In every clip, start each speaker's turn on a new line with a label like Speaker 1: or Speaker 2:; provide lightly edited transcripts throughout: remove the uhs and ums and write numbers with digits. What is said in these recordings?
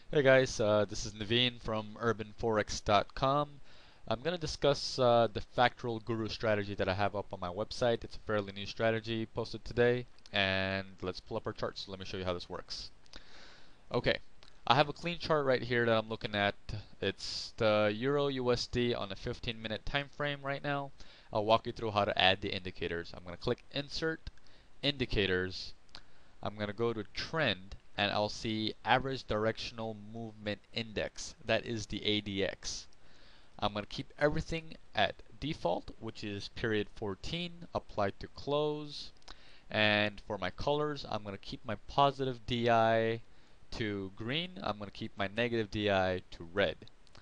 Speaker 1: Hey guys, this is Navin from urbanforex.com. I'm going to discuss the Fractal Guru Strategy that I have up on my website. It's a fairly new strategy posted today, and let's pull up our charts. Let me show you how this works. Okay, I have a clean chart right here that I'm looking at. It's the Euro USD on a 15-minute time frame right now. I'll walk you through how to add the indicators. I'm going to click Insert, Indicators. I'm going to go to Trend, and I'll see Average Directional Movement Index. That is the ADX. I'm going to keep everything at default, which is period 14, apply to close. And for my colors, I'm going to keep my positive DI to green. I'm going to keep my negative DI to red.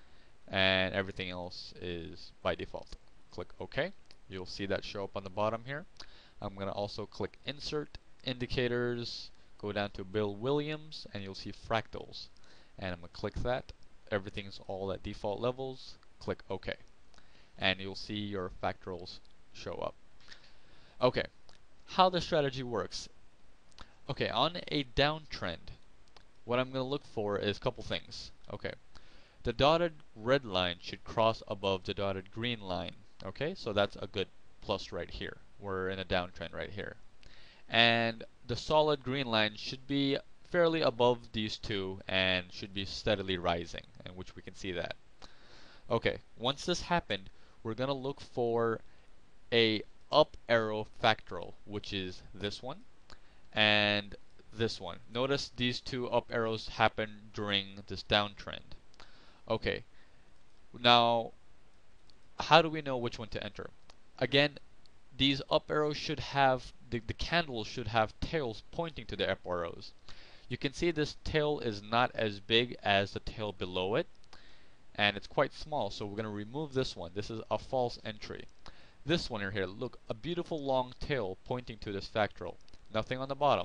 Speaker 1: And everything else is by default. Click OK. You'll see that show up on the bottom here. I'm going to also click Insert, Indicators, go down to Bill Williams, and you'll see Fractals. And I'm going to click that. Everything's all at default levels. Click OK. And you'll see your Fractals show up. Okay, how the strategy works. Okay, on a downtrend, what I'm going to look for is a couple things. Okay, the dotted red line should cross above the dotted green line. Okay, so that's a good plus right here. We're in a downtrend right here. And the solid green line should be fairly above these two and should be steadily rising, in which we can see that. Okay, once this happened, we're going to look for a up arrow fractal, which is this one and this one. Notice these two up arrows happen during this downtrend. Okay, now how do we know which one to enter? Again, these up arrows should have, the candles should have tails pointing to the up arrows. You can see this tail is not as big as the tail below it, and it's quite small, so we're going to remove this one. This is a false entry. This one here, look, a beautiful long tail pointing to this fractal. Nothing on the bottom.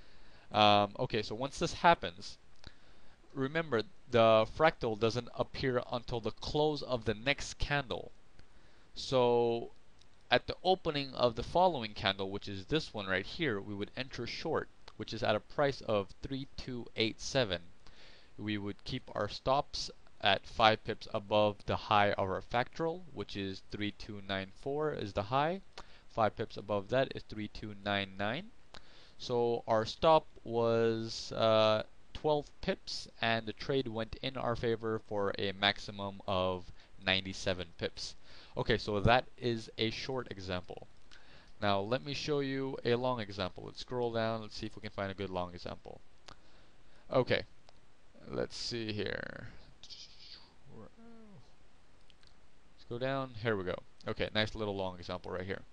Speaker 1: Okay, so once this happens, remember the fractal doesn't appear until the close of the next candle. So at the opening of the following candle, which is this one right here, we would enter short, which is at a price of 3287. We would keep our stops at 5 pips above the high of our fractal, which is 3294 is the high. 5 pips above that is 3299. So our stop was 12 pips, and the trade went in our favor for a maximum of 97 pips. Okay, so that is a short example. Now let me show you a long example. Let's scroll down. Let's see if we can find a good long example. Okay, let's see here. Let's go down. Here we go. Okay, nice little long example right here.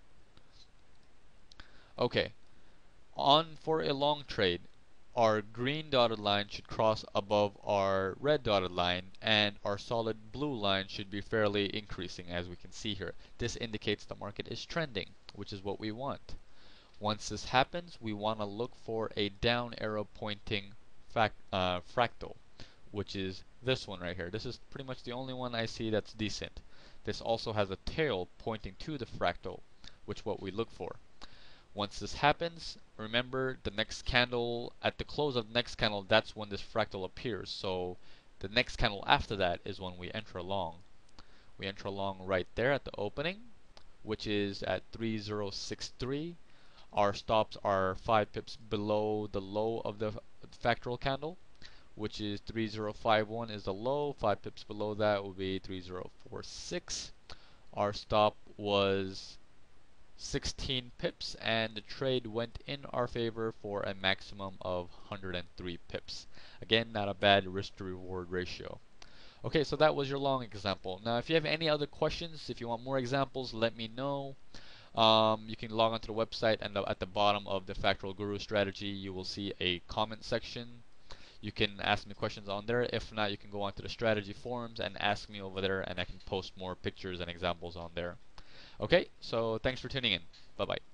Speaker 1: Okay, for a long trade, our green dotted line should cross above our red dotted line, and our solid blue line should be fairly increasing, as we can see here. This indicates the market is trending, which is what we want. Once this happens, we want to look for a down arrow pointing fractal, which is this one right here. This is pretty much the only one I see that's decent. This also has a tail pointing to the fractal, which is what we look for. Once this happens, remember the next candle, at the close of the next candle, that's when this fractal appears. So the next candle after that is when we enter long. We enter long right there at the opening, which is at 3063. Our stops are 5 pips below the low of the fractal candle, which is 3051 is the low. 5 pips below that will be 3046. Our stop was 16 pips, and the trade went in our favor for a maximum of 103 pips. Again, not a bad risk to reward ratio. Okay, so that was your long example. Now if you have any other questions, if you want more examples, let me know. You can log onto the website, and at the bottom of the Fractal Guru Strategy you will see a comment section. You can ask me questions on there. If not, you can go onto the strategy forums and ask me over there, and I can post more pictures and examples on there. Okay, so thanks for tuning in. Bye-bye.